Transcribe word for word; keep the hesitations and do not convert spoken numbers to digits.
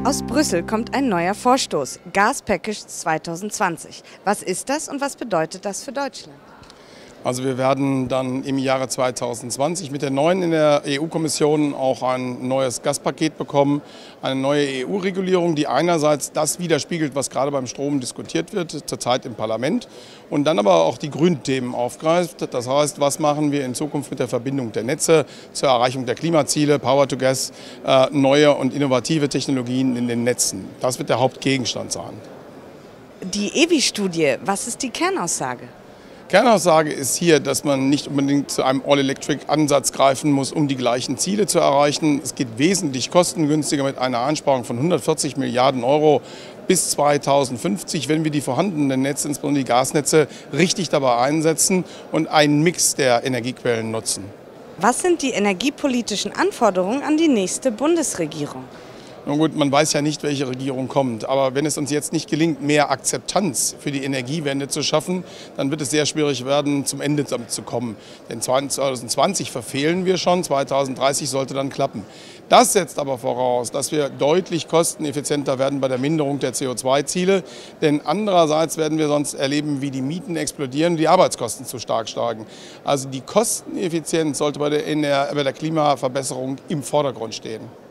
Aus Brüssel kommt ein neuer Vorstoß, Gas Package zwanzig zwanzig. Was ist das und was bedeutet das für Deutschland? Also wir werden dann im Jahre zweitausendzwanzig mit der neuen in der E U-Kommission auch ein neues Gaspaket bekommen, eine neue E U-Regulierung, die einerseits das widerspiegelt, was gerade beim Strom diskutiert wird, zurzeit im Parlament, und dann aber auch die Grünthemen aufgreift. Das heißt, was machen wir in Zukunft mit der Verbindung der Netze zur Erreichung der Klimaziele, Power to Gas, äh, neue und innovative Technologien in den Netzen. Das wird der Hauptgegenstand sein. Die E W I-Studie, was ist die Kernaussage? Kernaussage ist hier, dass man nicht unbedingt zu einem All-Electric-Ansatz greifen muss, um die gleichen Ziele zu erreichen. Es geht wesentlich kostengünstiger mit einer Einsparung von hundertvierzig Milliarden Euro bis zweitausendfünfzig, wenn wir die vorhandenen Netze, insbesondere die Gasnetze, richtig dabei einsetzen und einen Mix der Energiequellen nutzen. Was sind die energiepolitischen Anforderungen an die nächste Bundesregierung? Nun gut, man weiß ja nicht, welche Regierung kommt, aber wenn es uns jetzt nicht gelingt, mehr Akzeptanz für die Energiewende zu schaffen, dann wird es sehr schwierig werden, zum Ende damit zu kommen. Denn zweitausendzwanzig verfehlen wir schon, zweitausenddreißig sollte dann klappen. Das setzt aber voraus, dass wir deutlich kosteneffizienter werden bei der Minderung der C O zwei Ziele, denn andererseits werden wir sonst erleben, wie die Mieten explodieren und die Arbeitskosten zu stark steigen. Also die Kosteneffizienz sollte bei der, in der, bei der Klimaverbesserung im Vordergrund stehen.